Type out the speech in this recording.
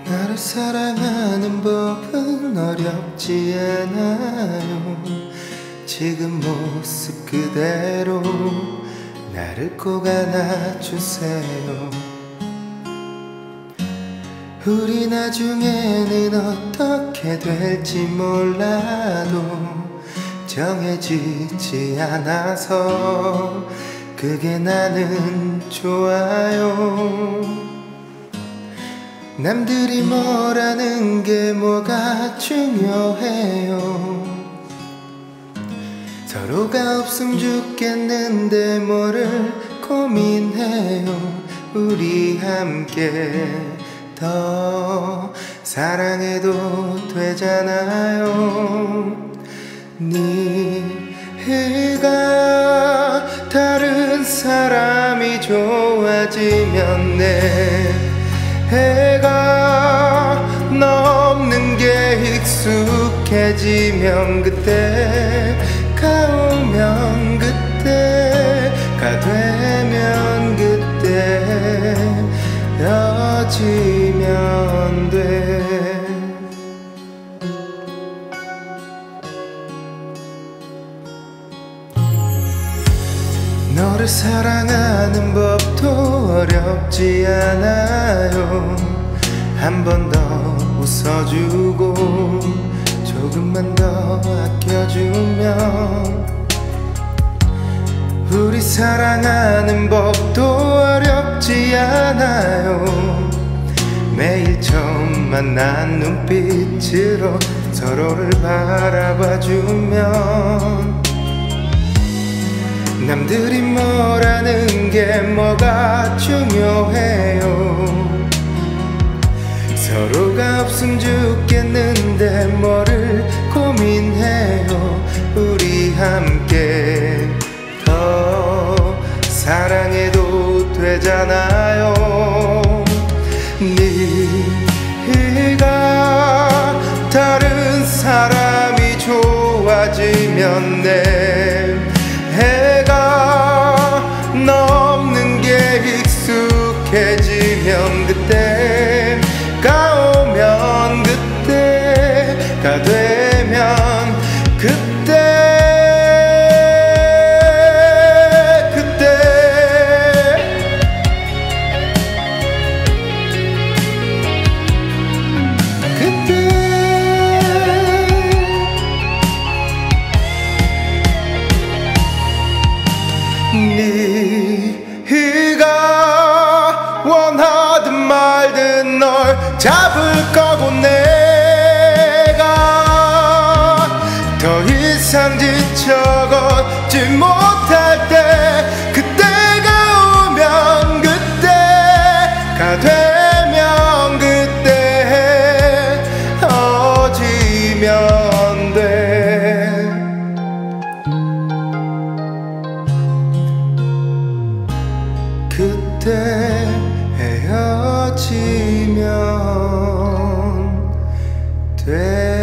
나를 사랑하는 법은 어렵지 않아요. 지금 모습 그대로 나를 꼭 안아주세요. 우리 나중에는 어떻게 될지 몰라도 정해지지 않아서 그게 나는 좋아요. 남들이 뭐라는 게 뭐가 중요해요. 서로가 없음 죽겠는데 뭐를 고민해요. 우리 함께 더 사랑해도 되잖아요. 네가 다른 사람이 좋아지면 내 해가 넘는 게 익숙해지면 그때가 오면 그때가 되면 그때 헤어지면 돼. 너를 사랑하는 법도 어렵지 않아요. 한 번 더 웃어주고 조금만 더 아껴주면 우리 사랑하는 법도 어렵지 않아요. 매일 처음 만난 눈빛으로 서로를 바라봐주면 남들이 뭐라는 게 뭐가 중요해요. 서로가 없음 죽겠는데 뭐를 고민해요. 우리 함께 더 사랑해도 되잖아요. 네가 다른 사람이 좋아지면 내 해가 넘는 게 익숙해지면 그때가 오면 그때가 되면 그때 네가 원하든 말든 널 잡을 거고 내가 더 이상 지쳐 걷지 못할 때 그때가 오면 그때가 되면 그때 헤어지면 돼. 그때 헤어지면 돼.